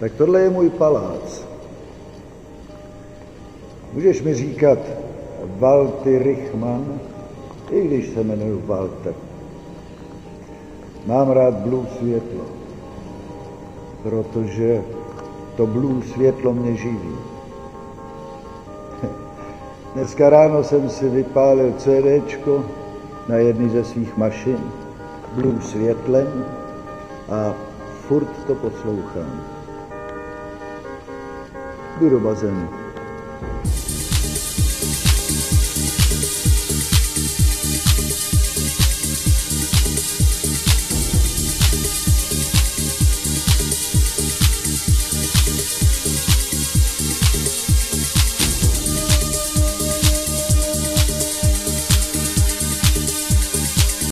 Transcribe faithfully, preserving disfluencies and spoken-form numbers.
Tak tohle je můj palác. Můžeš mi říkat Walter Richman, i když se jmenuji Walter. Mám rád blue světlo, protože to blue světlo mě živí. Dneska ráno jsem si vypálil CDčko na jedný ze svých mašin, blue světlem, a furt to poslouchám. Jdu do bazénu.